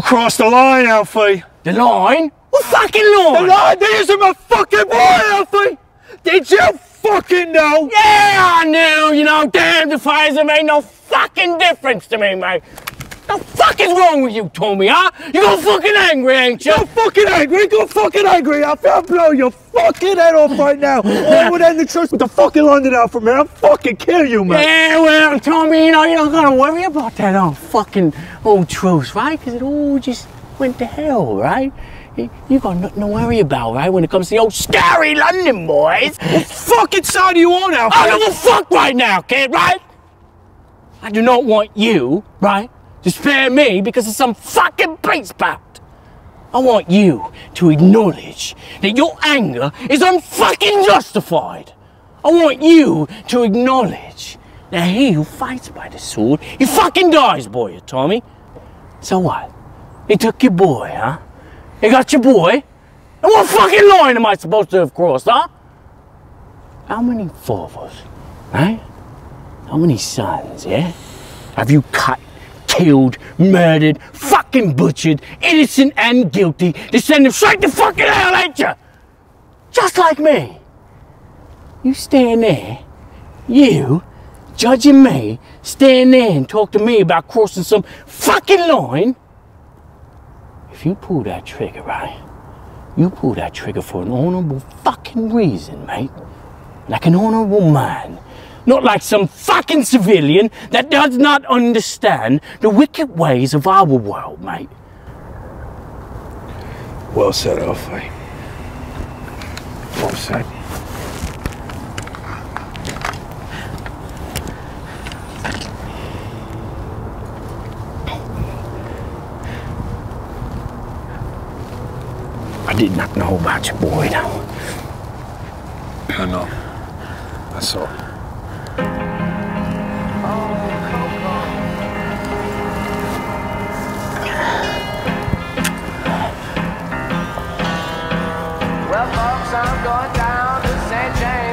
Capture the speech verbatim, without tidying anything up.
crossed the line, Alfie. The line? What fucking line? The line? These are my fucking boy, Alfie. Did you fucking know? Yeah, I knew. You know, damn the fires have made no fucking difference to me, mate. The fuck is wrong with you, Tommy, huh? You got fucking angry, ain't you? You're fucking angry. You're fucking angry, Alfie. I'll blow your fucking head off right now. Or I would end the truth with the fucking London, Alfie, man. I'll fucking kill you, man. Yeah, well, Tommy, you know, you don't gotta worry about that old fucking old truth, right? Because it all just went to hell, right? You, you got nothing to worry about, right? When it comes to the old scary London boys. What fucking side are you on, Alfie? I don't give a fuck right now, kid, right? I do not want you, right, to spare me because of some fucking peace pact. I want you to acknowledge that your anger is unfucking justified. I want you to acknowledge that he who fights by the sword, he fucking dies, boy, Tommy. So what? He took your boy, huh? He got your boy? And what fucking line am I supposed to have crossed, huh? How many fathers, right? How many sons, yeah? Have you cut, killed, murdered, fucking butchered, innocent and guilty, to send them straight to fucking hell, ain't you? Just like me. You stand there, you, judging me, stand there and talk to me about crossing some fucking line. If you pull that trigger, right, you pull that trigger for an honorable fucking reason, mate. Like an honorable man. Not like some fucking civilian that does not understand the wicked ways of our world, mate. Well said, Alfie. Well said. I did not know about your boy, though. I know. I saw. Well, folks, I'm going down to Saint James.